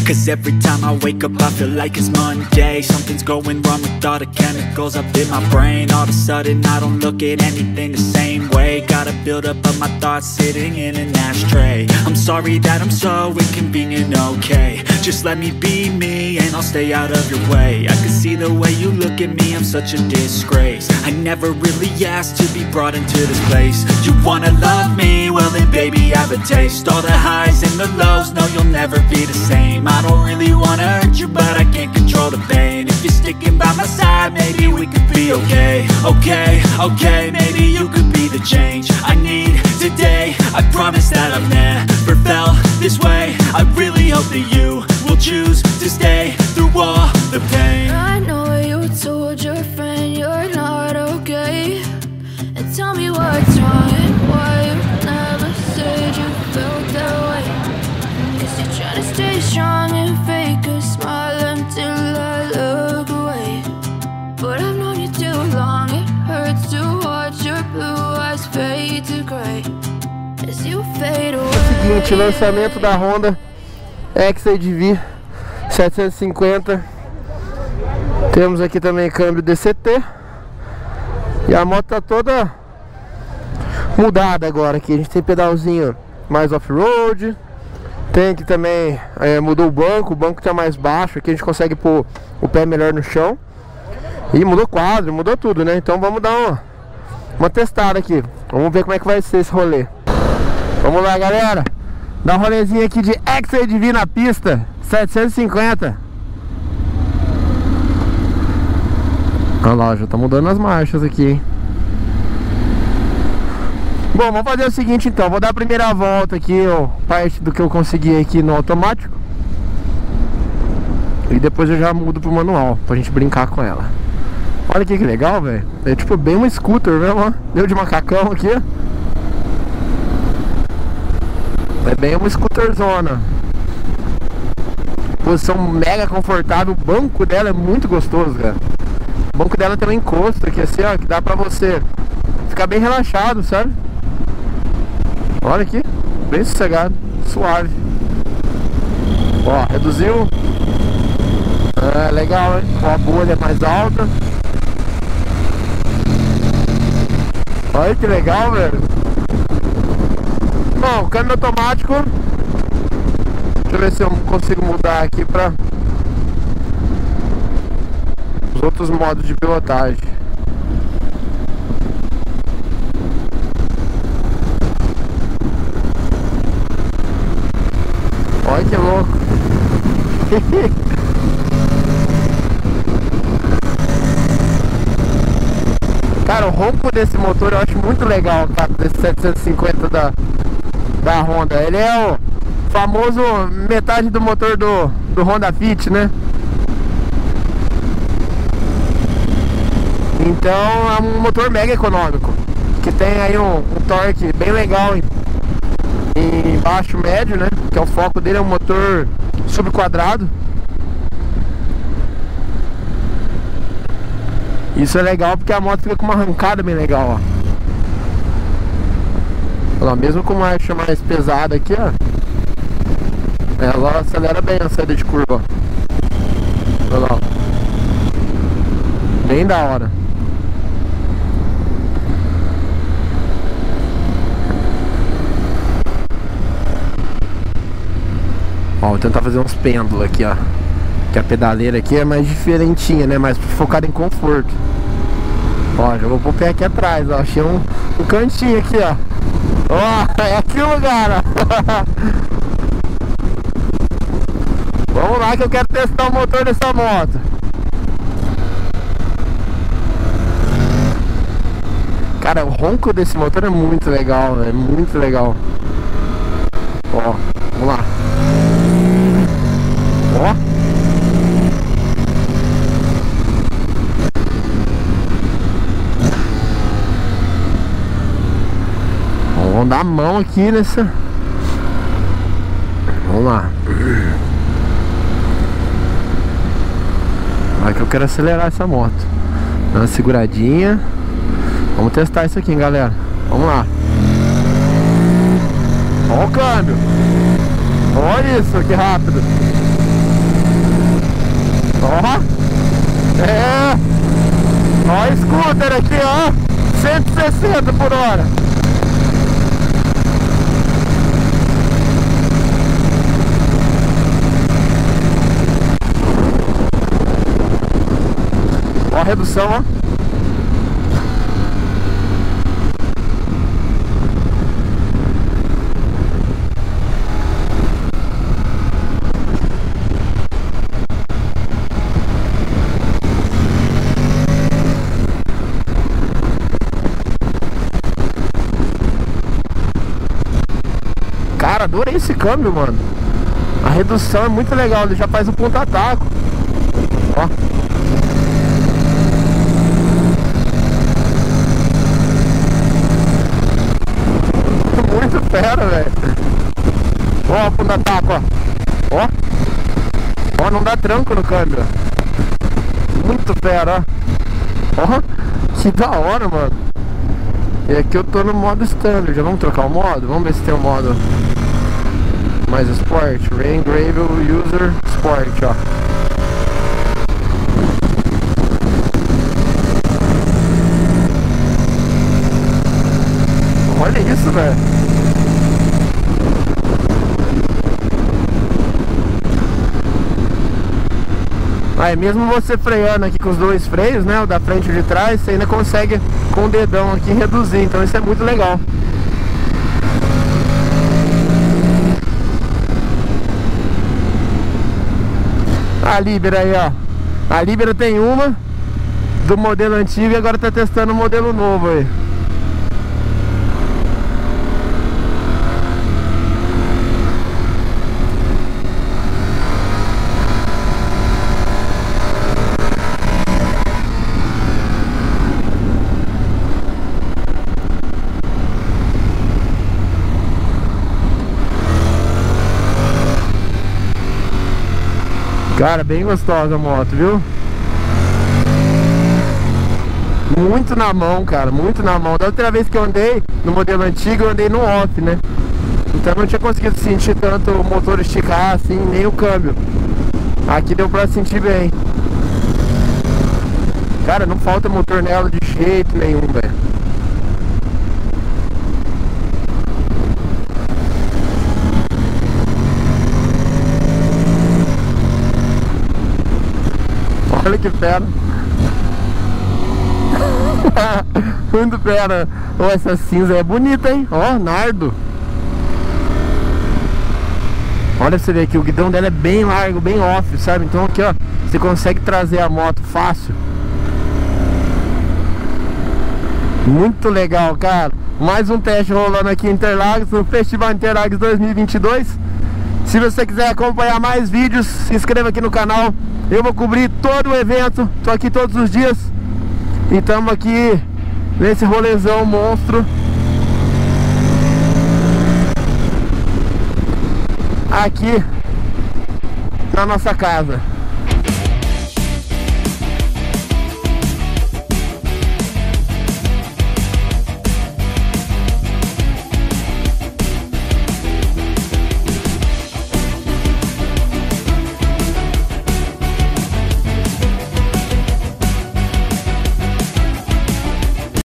Cause every time I wake up I feel like it's Monday. Something's going wrong with all the chemicals up in my brain. All of a sudden I don't look at anything the same way. Gotta build up of my thoughts sitting in an ashtray. I'm sorry that I'm so inconvenient, okay. Just let me be me and I'll stay out of your way. I can see the way you look at me, I'm such a disgrace. I never really asked to be brought into this place. You wanna love me? Well then baby I have a taste. All the highs and the lows, no you'll never be the same. I don't really wanna hurt you but I can't control the pain. If you're sticking by my side maybe we could be okay. Okay, maybe you could be the change I need today. I promise that I've never felt this way. I really hope that you will choose to stay through all the pain. I know you told your friend you're not okay, and tell me what's wrong and why you never said you felt that way. Guess you're trying to stay strong and fake a smile until I look away. But I've known you too long, it hurts to watch your blue eyes fade to gray as you fade away. Seguinte, lançamento da Honda XADV 750. Temos aqui também câmbio DCT. E a moto tá toda mudada agora aqui. A gente tem pedalzinho mais off-road. Tem aqui também, mudou o banco tá mais baixo. Aqui a gente consegue pôr o pé melhor no chão. E mudou quadro, mudou tudo, né? Então vamos dar uma testada aqui. Vamos ver como é que vai ser esse rolê. Vamos lá, galera. Dá um rolezinho aqui de XADV na pista 750. Olha lá, já tá mudando as marchas aqui, hein? Bom, vamos fazer o seguinte então. Vou dar a primeira volta aqui, ó, parte do que eu consegui aqui no automático. E depois eu já mudo pro manual, pra gente brincar com ela. Olha aqui que legal, velho. É tipo bem um scooter mesmo, ó. Deu de macacão aqui. É bem uma scooterzona. Posição mega confortável. O banco dela é muito gostoso, cara. O banco dela tem um encosto aqui assim, ó, que dá pra você ficar bem relaxado, sabe? Olha aqui, bem sossegado, suave. Ó, reduziu. É legal, hein? Ó, a bolha é mais alta. Olha que legal, velho. Bom, câmbio automático. Deixa eu ver se eu consigo mudar aqui para os outros modos de pilotagem. Olha que louco. Cara, o ronco desse motor eu acho muito legal, cara, desse 750 da Honda. Ele é o famoso metade do motor do Honda Fit, né? Então é um motor mega econômico, que tem aí um torque bem legal em baixo médio, né? Que é o foco dele, é um motor subquadrado. Isso é legal porque a moto fica com uma arrancada bem legal, ó. Olha lá, mesmo com marcha mais pesada aqui, ó, ela acelera bem a saída de curva, ó. Olha lá, ó. Bem da hora. Ó, vou tentar fazer uns pêndulos aqui, ó. Que a pedaleira aqui é mais diferentinha, né? Mais focada em conforto. Ó, já vou pôr o pé aqui atrás, ó. Achei um cantinho aqui, ó. Ó, é aqui o lugar, ó. Vamos lá que eu quero testar o motor dessa moto. Cara, o ronco desse motor é muito legal, é muito legal. Ó, vamos lá. Ó. Vamos dar a mão aqui nessa. Vamos lá. Vai que eu quero acelerar essa moto. Dá uma seguradinha. Vamos testar isso aqui, hein, galera. Vamos lá. Olha o câmbio. Olha isso, que rápido. Ó. É. Ó o scooter aqui, ó. 160 por hora. Ó a redução, ó. Cara, adorei esse câmbio, mano. A redução é muito legal, ele já faz o ponta-taco. Ó. Muito fera, velho. Ó, o ponta-taco, ó. Ó. Ó, não dá tranco no câmbio. Muito fera, ó. Ó, que da hora, mano. E aqui eu tô no modo standard. Já vamos trocar o modo? Vamos ver se tem o modo mais Sport, Rain Gravel User Sport, ó. Olha isso, velho. Aí mesmo você freando aqui com os dois freios, né, o da frente e o de trás, você ainda consegue com o dedão aqui reduzir, então isso é muito legal. A Libera aí, ó. A Libera tem uma do modelo antigo e agora tá testando o modelo novo aí. Cara, bem gostosa a moto, viu? Muito na mão, cara, muito na mão. Da outra vez que eu andei no modelo antigo, eu andei no off, né? Então eu não tinha conseguido sentir tanto o motor esticar assim, nem o câmbio. Aqui deu pra sentir bem. Cara, não falta motor nela de jeito nenhum, velho. Olha que fera. Muito fera. Oh, essa cinza é bonita, hein? Ó, oh, nardo. Olha pra você ver aqui, o guidão dela é bem largo, bem off, sabe? Então aqui, ó, você consegue trazer a moto fácil. Muito legal, cara. Mais um teste rolando aqui em Interlagos, no Festival Interlagos 2022. Se você quiser acompanhar mais vídeos, se inscreva aqui no canal. Eu vou cobrir todo o evento, tô aqui todos os dias. E estamos aqui nesse rolezão monstro. Aqui na nossa casa.